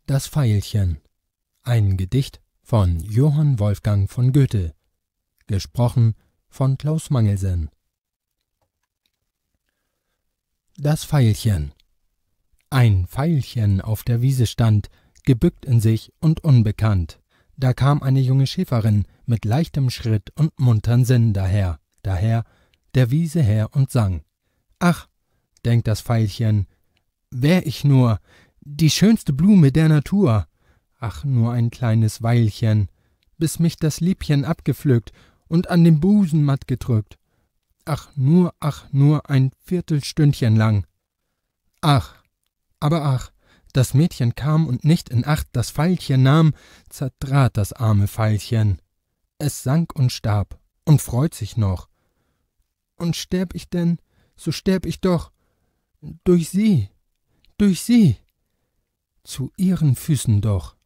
Das Veilchen. Ein Gedicht von Johann Wolfgang von Goethe. Gesprochen von Klaus Mangelsen. Das Veilchen. Ein Veilchen auf der Wiese stand, gebückt in sich und unbekannt. Da kam eine junge Schäferin mit leichtem Schritt und muntern Sinn daher der Wiese her und sang. Ach, denkt das Veilchen, wär ich nur die schönste Blume der Natur. Ach, nur ein kleines Weilchen, bis mich das Liebchen abgepflückt und an den Busen matt gedrückt. Ach, nur ein Viertelstündchen lang. Ach, aber ach, das Mädchen kam und nicht in Acht das Veilchen nahm, zertrat das arme Veilchen. Es sank und starb und freut sich noch. Und sterb ich denn, so sterb ich doch durch sie, zu ihren Füßen doch.